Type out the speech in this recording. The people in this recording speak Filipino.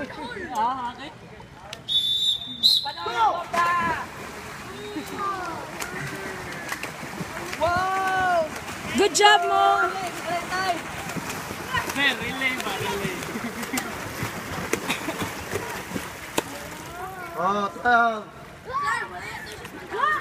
Ah, okay. Panalo pa! Wow! Good job mo! Relay ba? Relay. Oh, tayo.